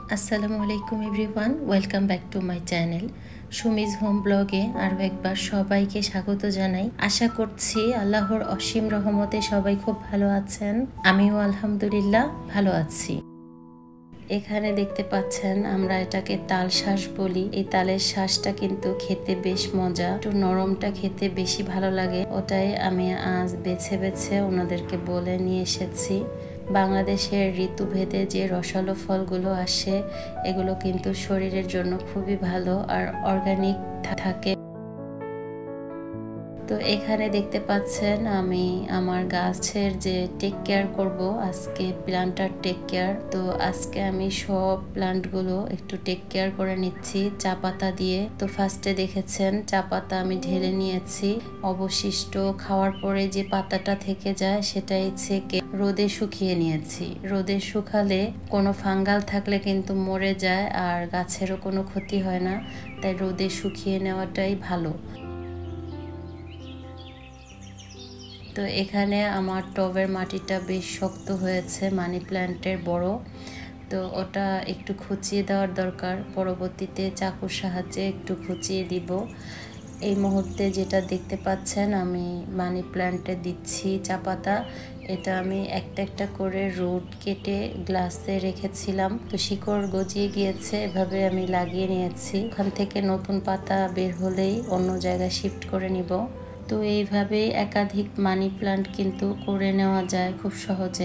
আসসালামু আলাইকুম everyone, welcome back to my channel Sumi's home ব্লগে আরও একবার সবাইকে স্বাগত জানাই। আশা করছি আল্লাহর অসীম রহমতে সবাই খুব ভালো আছেন। আমিও আলহামদুলিল্লাহ ভালো আছি। এখানে দেখতে পাচ্ছেন আমরা এটাকে তাল শাঁস বলি। এই তালের শাঁসটা কিন্তু খেতে বেশ মজা, একটু নরমটা খেতে বেশি ভালো লাগে। ওটাই আমি আজ বেছে বেছে ওনাদেরকে বলে নিয়ে এসেছি। বাংলাদেশের ঋতুভেদে যে রসালো ফলগুলো আসে এগুলো কিন্তু শরীরের জন্য খুবই ভালো আর অর্গানিক থাকে। তো এখানে দেখতে পাচ্ছেন আমি আমার গাছের যে টেক কেয়ার করব আজকে, প্ল্যান্টার টেক কেয়ার। তো আজকে আমি সব প্ল্যান্টগুলো একটু টেক কেয়ার করে নিচ্ছি চা পাতা দিয়ে। তো ফার্স্টে দেখেছেন চা পাতা আমি ঢেলে নিয়েছি। অবশিষ্ট খাওয়ার পরে যে পাতাটা থেকে যায় সেটাই ছেঁকে রোদে শুকিয়ে নিয়েছি। রোদে শুকালে কোনো ফাঙ্গাল থাকলে কিন্তু মরে যায় আর গাছেরও কোনো ক্ষতি হয় না, তাই রোদে শুকিয়ে নেওয়াটাই ভালো। তো এখানে আমার টবের মাটিটা বেশ শক্ত হয়েছে, মানি প্ল্যান্টের বড়। তো ওটা একটু খুঁচিয়ে দেওয়ার দরকার, পরবর্তীতে চাকুর সাহায্যে একটু খুঁচিয়ে দিব। এই মুহূর্তে যেটা দেখতে পাচ্ছেন আমি মানি প্ল্যান্টে দিচ্ছি চা পাতা। এটা আমি একটা একটা করে রুট কেটে গ্লাসে রেখেছিলাম, তো শিকড় গজিয়ে গিয়েছে, এভাবে আমি লাগিয়ে নিয়েছি। ওখান থেকে নতুন পাতা বের হলেই অন্য জায়গায় শিফট করে নিব। তো এইভাবেই একাধিক মানি প্ল্যান্ট কিন্তু করে নেওয়া যায় খুব সহজে।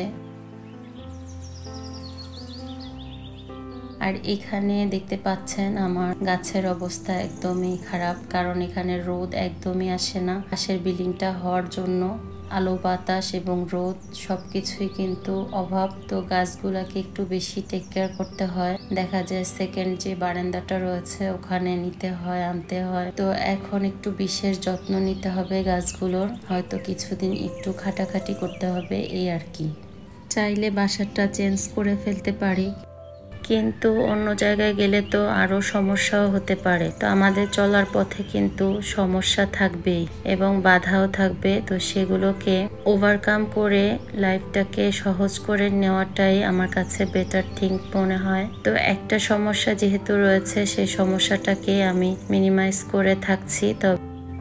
আর এখানে দেখতে পাচ্ছেন আমার গাছের অবস্থা একদমই খারাপ, কারণ এখানে রোদ একদমই আসে না। পাশের বিল্ডিংটা হওয়ার জন্য আলো বাতাস এবং রোদ সবকিছুই কিন্তু অভাব। তো গাছগুলাকে একটু বেশি টেক কেয়ার করতে হয়। দেখা যায় সেকেন্ড যে বারান্দাটা রয়েছে ওখানে নিতে হয়, আনতে হয়। তো এখন একটু বিশেষ যত্ন নিতে হবে গাছগুলোর, হয়তো কিছুদিন একটু খাটাখাটি করতে হবে, এই আর কি। চাইলে বাসাটা চেঞ্জ করে ফেলতে পারি, কিন্তু অন্য জায়গায় গেলে তো আরও সমস্যাও হতে পারে। তো আমাদের চলার পথে কিন্তু সমস্যা থাকবেই এবং বাধাও থাকবে। তো সেগুলোকে ওভারকাম করে লাইফটাকে সহজ করে নেওয়াটাই আমার কাছে বেটার থিঙ্ক মনে হয়। তো একটা সমস্যা যেহেতু রয়েছে সেই সমস্যাটাকে আমি মিনিমাইজ করে থাকছি। তবে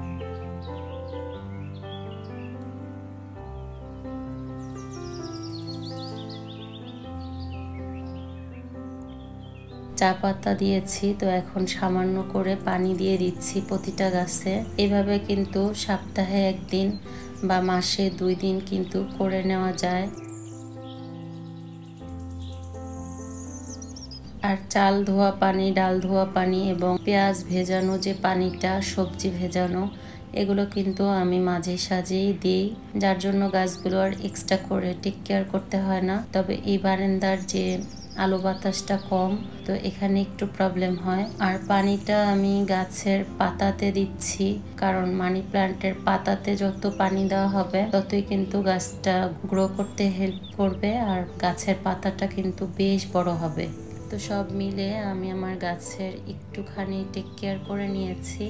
চা পাতা দিয়েছি, তো এখন সামান্য করে পানি দিয়ে দিচ্ছি প্রতিটা গাছে। এভাবে কিন্তু সপ্তাহে একদিন বা মাসে 2 দিন কিন্তু করে নেওয়া যায়। আর চাল ধোয়া পানি, ডাল ধোয়া পানি এবং পেঁয়াজ ভেজানো যে পানিটা, সবজি ভেজানো, এগুলো কিন্তু আমি মাঝে সাঝেই দিই, যার জন্য গাছগুলো আর এক্সট্রা করে টেক কেয়ার করতে হয় না। তবে এই বারান্দার যে আলো বাতাসটা কম, তো এখানে একটু প্রবলেম হয়। আর পানিটা আমি গাছের পাতাতে দিচ্ছি, কারণ মানি প্ল্যান্টের পাতাতে যত পানি দেওয়া হবে ততই কিন্তু গাছটা গ্রো করতে হেল্প করবে আর গাছের পাতাটা কিন্তু বেশ বড় হবে। তো সব মিলে আমি আমার গাছের একটুখানি টেক কেয়ার করে নিয়েছি।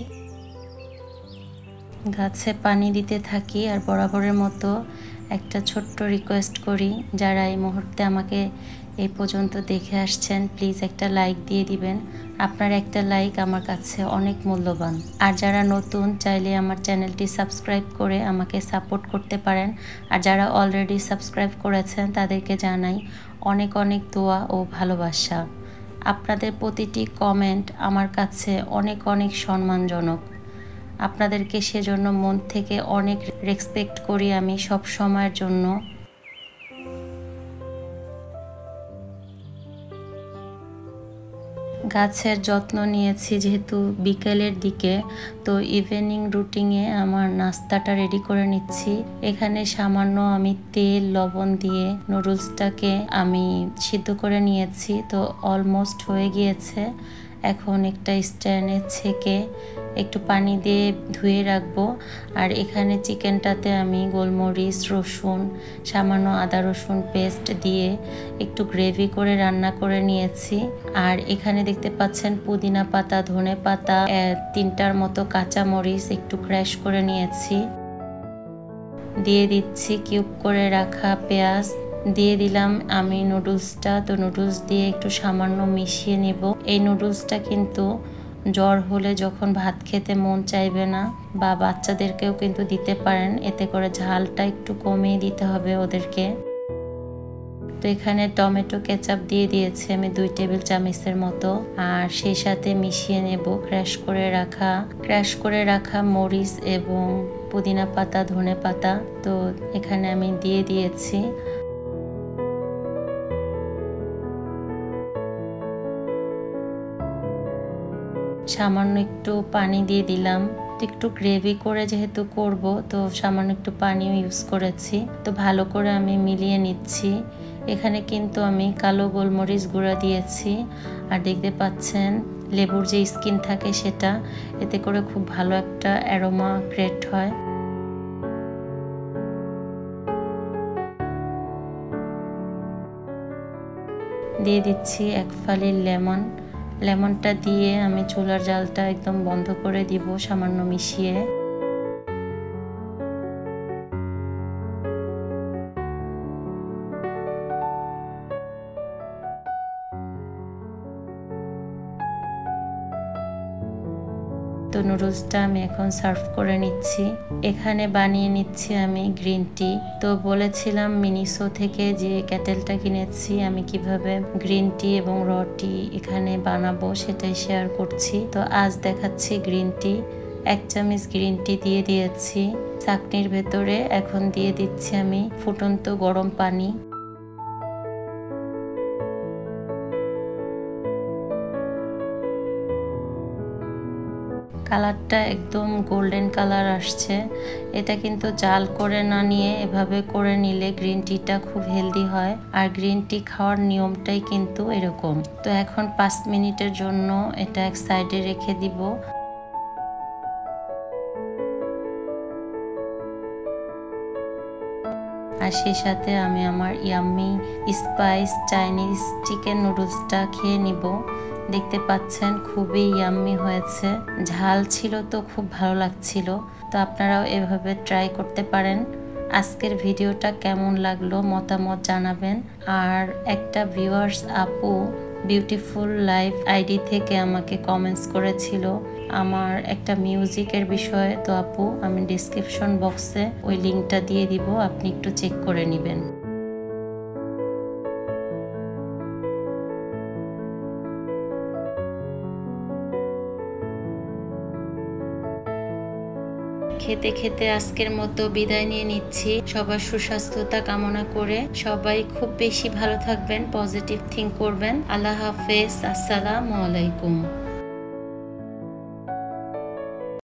গাছে পানি দিতে থাকি আর বরাবরের মতো একটা ছোট্ট রিকোয়েস্ট করি, যারা এই মুহূর্তে আমাকে এই পর্যন্ত দেখে আসছেন, প্লিজ একটা লাইক দিয়ে দিবেন। আপনার একটা লাইক আমার কাছে অনেক মূল্যবান। আর যারা নতুন, চাইলে আমার চ্যানেলটি সাবস্ক্রাইব করে আমাকে সাপোর্ট করতে পারেন। আর যারা অলরেডি সাবস্ক্রাইব করেছেন তাদেরকে জানাই অনেক অনেক দোয়া ও ভালোবাসা। আপনাদের প্রতিটি কমেন্ট আমার কাছে অনেক অনেক সম্মানজনক। আপনাদেরকে সেজন্য মন থেকে অনেক রেসপেক্ট করি আমি সব সময়ের জন্য। গাছের যত্ন নিয়েছি যেহেতু বিকেলের দিকে, তো ইভিনিং রুটিনে আমার নাস্তাটা রেডি করে নিচ্ছি। এখানে সামান্য আমি তেল লবণ দিয়ে নুডলসটাকে আমি সিদ্ধ করে নিয়েছি, তো অলমোস্ট হয়ে গিয়েছে। এখন একটা স্ট্যান্ডে ছেঁকে একটু পানি দিয়ে ধুয়ে রাখবো। আর এখানে চিকেনটাতে আমি গোলমরিচ, রসুন, সামান্য আদা রসুন পেস্ট দিয়ে একটু গ্রেভি করে রান্না করে নিয়েছি। আর এখানে দেখতে পাচ্ছেন পুদিনা পাতা, ধনে পাতা, 3টার মতো কাঁচামরিচ একটু ক্র্যাশ করে নিয়েছি। দিয়ে দিচ্ছি কিউব করে রাখা পেঁয়াজ দিয়ে দিলাম আমি নুডলসটা। তো নুডলস দিয়ে একটু সামান্য মিশিয়ে নেব। এই নুডলসটা কিন্তু জ্বর হলে যখন ভাত খেতে মন চাইবে না বা বাচ্চাদেরকেও কিন্তু দিতে পারেন, এতে করে ঝালটা একটু কমিয়ে দিতে হবে ওদেরকে। তো এখানে টমেটো কেচাপ দিয়ে দিয়েছি আমি 2 টেবিল চামচের মতো, আর সেই সাথে মিশিয়ে নেব ক্র্যাশ করে রাখা মরিচ এবং পুদিনা পাতা, ধনে পাতা। তো এখানে আমি দিয়ে দিয়েছি। সামান্য একটু পানি দিয়ে দিলাম। একটু গ্রেভি করে যেহেতু করব, তো সামান্য একটু পানিও ইউজ করেছি। তো ভালো করে আমি মিলিয়ে নিচ্ছি। এখানে কিন্তু আমি কালো গোলমরিচ গুঁড়া দিয়েছি, আর দেখতে পাচ্ছেন লেবুর যে স্কিন থাকে সেটা, এতে করে খুব ভালো একটা অ্যারোমা ক্রিয়েট হয়। দিয়ে দিচ্ছি 1 ফালি লেমনটা দিয়ে আমি চুলার জালটা একদম বন্ধ করে দিব সামান্য মিশিয়ে। তো নুডলসটা আমি এখন সার্ভ করে নিচ্ছি। এখানে বানিয়ে নিচ্ছি আমি গ্রিন টি। তো বলেছিলাম মিনিসো থেকে যে কেটেলটা কিনেছি, আমি কিভাবে গ্রিন টি এবং র টি এখানে বানাবো সেটাই শেয়ার করছি। তো আজ দেখাচ্ছি গ্রিন টি। 1 চামচ গ্রিন টি দিয়ে দিয়েছি চাকনির ভেতরে। এখন দিয়ে দিচ্ছি আমি ফুটন্ত গরম পানি। কালারটা একদম গোল্ডেন কালার আসছে। এটা কিন্তু জাল করে না নিয়ে এভাবে করে নিলে গ্রিন টিটা খুব হেলদি হয়, আর গ্রিন টি খাওয়ার নিয়মটাই কিন্তু এরকম। তো এখন 5 মিনিটের জন্য এটা এক সাইডে রেখে দিব। আর সেই সাথে আমি আমার ইয়াম্মি স্পাইস চাইনিজ চিকেন নুডলসটা খেয়ে নিব। দেখতে পাচ্ছেন খুবই ইয়াম্মি হয়েছে, ঝাল ছিল তো খুব ভালো লাগছিল। তো আপনারাও এভাবে ট্রাই করতে পারেন। আজকের ভিডিওটা কেমন লাগলো মতামত জানাবেন। আর একটা ভিউয়ার্স আপু বিউটিফুল লাইফ আইডি থেকে আমাকে কমেন্টস করেছিল আমার একটা মিউজিকের বিষয়ে। তো আপু আমি ডেসক্রিপশন বক্সে ওই লিঙ্কটা দিয়ে দিব, আপনি একটু চেক করে নেবেন। খেতে খেতে আজকের মতো বিদায় নিয়ে নিচ্ছি। সবার সুস্বাস্থ্যতা কামনা করে সবাই খুব বেশি ভালো থাকবেন, পজিটিভ থিঙ্ক করবেন। আল্লাহ হাফেজ, আসসালামু আলাইকুম।